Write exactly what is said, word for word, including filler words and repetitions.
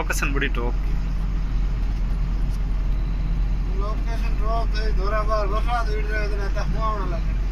location ಬಿಡಿ drop location drop ದೂರ ಬಾ ಲೋಕ ಹಿಡಿದ್ರೆ ಅದನ್ನ ತಮ್ಮ ಮಾಡಲ್ಲ